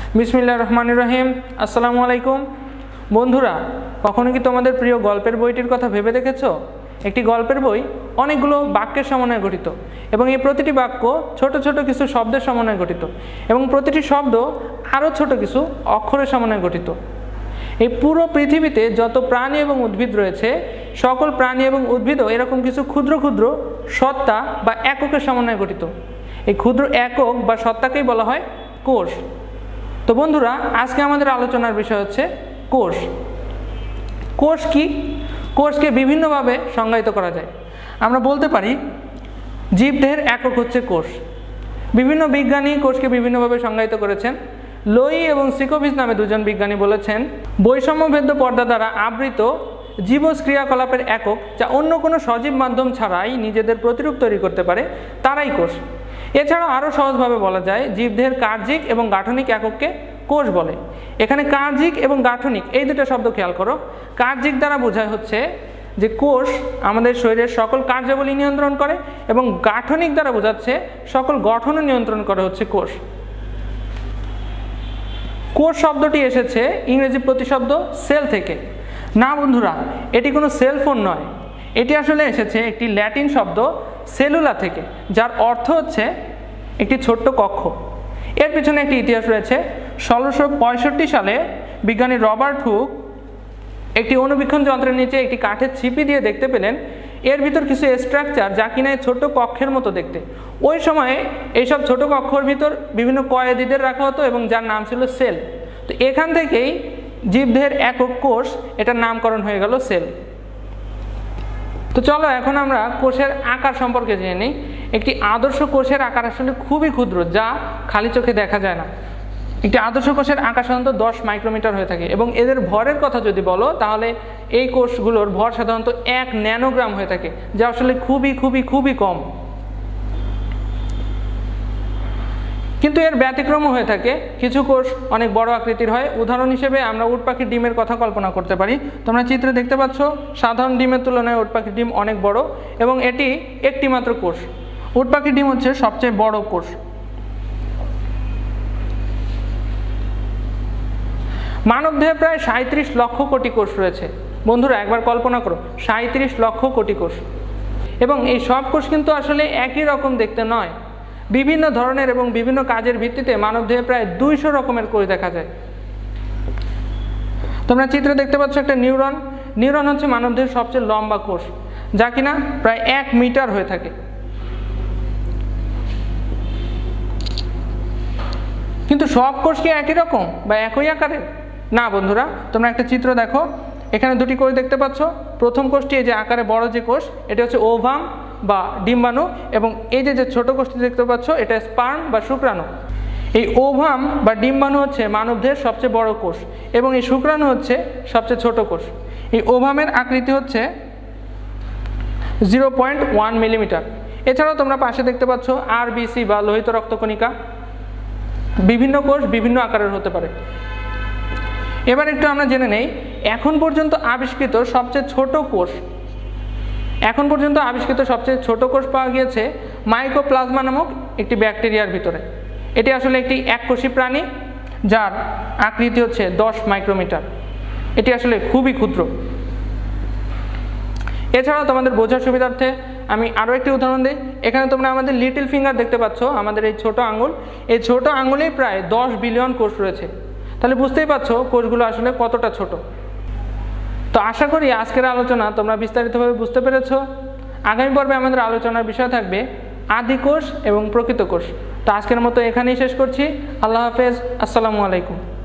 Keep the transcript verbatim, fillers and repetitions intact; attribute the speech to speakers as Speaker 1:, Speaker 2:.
Speaker 1: বিসমিল্লাহির রহমানির রহিম। আসসালামু আলাইকুম বন্ধুরা, কখনো কি তোমাদের প্রিয় গল্পের বইটির কথা ভেবে দেখেছো? একটি গল্পের বই অনেকগুলো বাক্যের সমন্বয়ে গঠিত এবং এই প্রতিটি বাক্য ছোট ছোট কিছু শব্দের সমন্বয়ে গঠিত এবং প্রতিটি শব্দ আরও ছোট কিছু অক্ষরের সমন্বয়ে গঠিত। এই পুরো পৃথিবীতে যত প্রাণী এবং উদ্ভিদ রয়েছে, সকল প্রাণী এবং উদ্ভিদও এরকম কিছু ক্ষুদ্র ক্ষুদ্র সত্তা বা এককের সমন্বয়ে গঠিত। এই ক্ষুদ্র একক বা সত্তাকেই বলা হয় কোষ। তো বন্ধুরা, আজকে আমাদের আলোচনার বিষয় হচ্ছে কোষ। কোষ কি? কোষকে বিভিন্নভাবে সংজ্ঞায়িত করা যায়। আমরা বলতে পারি জীবদেহের একক হচ্ছে কোষ। বিভিন্ন বিজ্ঞানী কোষকে বিভিন্নভাবে সংজ্ঞায়িত করেছেন। লোই এবং সিকোভিচ নামে দুজন বিজ্ঞানী বলেছেন, বৈষম্যভেদ্য পর্দা দ্বারা আবৃত জীবজ ক্রিয়াকলাপের একক যা অন্য কোনো সজীব মাধ্যম ছাড়াই নিজেদের প্রতিরূপ তৈরি করতে পারে তারাই কোষ। এছাড়াও আরও সহজভাবে বলা যায় জীবদেহের কার্যিক এবং গাঠনিক একককে কোষ বলে। এখানে কার্যিক এবং গাঠনিক এই দুটো শব্দ খেয়াল করো। কার্যিক দ্বারা বোঝায় হচ্ছে যে কোষ আমাদের শরীরের সকল কার্যাবলী নিয়ন্ত্রণ করে এবং গাঠনিক দ্বারা বোঝাচ্ছে সকল গঠনও নিয়ন্ত্রণ করে হচ্ছে কোষ। কোষ শব্দটি এসেছে ইংরেজি প্রতিশব্দ সেল থেকে। না বন্ধুরা, এটি কোনো সেল ফোন নয়। এটি আসলে এসেছে একটি ল্যাটিন শব্দ সেলুলা থেকে, যার অর্থ হচ্ছে একটি ছোট্ট কক্ষ। এর পিছনে একটি ইতিহাস রয়েছে। ষোলোশো পঁয়ষট্টি সালে বিজ্ঞানী রবার্ট হুক একটি অণুবীক্ষণ যন্ত্রের নিচে একটি কাঠের ছিপি দিয়ে দেখতে পেলেন এর ভিতর কিছু স্ট্রাকচার যা কিনা ছোট কক্ষের মতো দেখতে। ওই সময়ে এইসব ছোট কক্ষের ভিতর বিভিন্ন কয়েদিদের রাখা হতো এবং যার নাম ছিল সেল। তো এখান থেকেই জীবদেহের একক কোষ, এটার নামকরণ হয়ে গেল সেল। তো চলো এখন আমরা কোষের আকার সম্পর্কে জেনে নিই। একটি আদর্শ কোষের আকার আসলে খুবই ক্ষুদ্র, যা খালি চোখে দেখা যায় না। একটি আদর্শ কোষের আকার সাধারণত দশ মাইক্রোমিটার হয়ে থাকে এবং এদের ভরের কথা যদি বলো তাহলে এই কোষগুলোর ভর সাধারণত এক ন্যানোগ্রাম হয়ে থাকে, যা আসলে খুবই খুবই খুবই কম। কিন্তু এর ব্যতিক্রমও হয়ে থাকে। কিছু কোষ অনেক বড় আকৃতির হয়। উদাহরণ হিসেবে আমরা উট পাখির ডিমের কথা কল্পনা করতে পারি। তোমরা চিত্রে দেখতে পাচ্ছ সাধারণ ডিমের তুলনায় উট পাখির ডিম অনেক বড় এবং এটি একটি মাত্র কোষ। উট পাখির ডিম হচ্ছে সবচেয়ে বড় কোষ। মানবদেহে প্রায় সাঁইত্রিশ লক্ষ কোটি কোষ রয়েছে। বন্ধুরা, একবার কল্পনা করো, সাঁইত্রিশ লক্ষ কোটি কোষ। এবং এই সব কোষ কিন্তু আসলে একই রকম দেখতে নয়। বিভিন্ন ধরনের এবং বিভিন্ন কাজের ভিত্তিতে মানবদেহে প্রায় দুইশো রকমের কোষ দেখা যায়। তোমরা চিত্রে দেখতে পাচ্ছ একটা নিউরন। নিউরন হচ্ছে মানবদেহের সবচেয়ে লম্বা কোষ, যা কিনা প্রায় এক মিটার হয়ে থাকে। কিন্তু সব কোষ কি একই রকম বা একই আকারের? না বন্ধুরা, তোমরা একটা চিত্র দেখো। এখানে দুটি কোষ দেখতে পাচ্ছ। প্রথম কোষটি এই যে আকারে বড় যে কোষ, এটি হচ্ছে ওভাম বা ডিম্বাণু, এবং এই যে যে ছোট কোষটি দেখতে পাচ্ছ এটা স্পার্ম বা শুক্রাণু। এই ওভাম বা ডিম্বাণু হচ্ছে মানবদেহের সবচেয়ে বড় কোষ এবং এই শুক্রাণু হচ্ছে সবচেয়ে ছোট কোষ। এই ওভামের আকৃতি হচ্ছে জিরো পয়েন্ট ওয়ান মিলিমিটার। এছাড়াও তোমরা পাশে দেখতে পাচ্ছ আর বিসি বা লোহিত রক্তকণিকা। বিভিন্ন কোষ বিভিন্ন আকারের হতে পারে। এবার একটু আমরা জেনে নেই এখন পর্যন্ত আবিষ্কৃত সবচেয়ে ছোট কোষ। এখন পর্যন্ত আবিষ্কৃত সবচেয়ে ছোট কোষ পাওয়া গিয়েছে মাইকোপ্লাজমা নামক একটি ব্যাকটেরিয়ার ভিতরে। এটি আসলে একটি এককোষী প্রাণী যার আকৃতি হচ্ছে দশ মাইক্রোমিটার। এটি আসলে খুবই ক্ষুদ্র। এছাড়াও তোমাদের বোঝার সুবিধার্থে আমি আরও একটি উদাহরণ দিই। এখানে তোমরা আমাদের লিটল ফিঙ্গার দেখতে পাচ্ছ, আমাদের এই ছোট আঙ্গুল। এই ছোট আঙ্গুলেই প্রায় দশ বিলিয়ন কোষ রয়েছে। তাহলে বুঝতেই পারছো কোষগুলো আসলে কতটা ছোট। তো আশা করি আজকের আলোচনা তোমরা বিস্তারিতভাবে বুঝতে পেরেছ। আগামী পর্বে আমাদের আলোচনার বিষয় থাকবে আদি কোষ এবং প্রকৃত কোষ। তো আজকের মতো এখানেই শেষ করছি। আল্লাহ হাফেজ। আসসালামু আলাইকুম।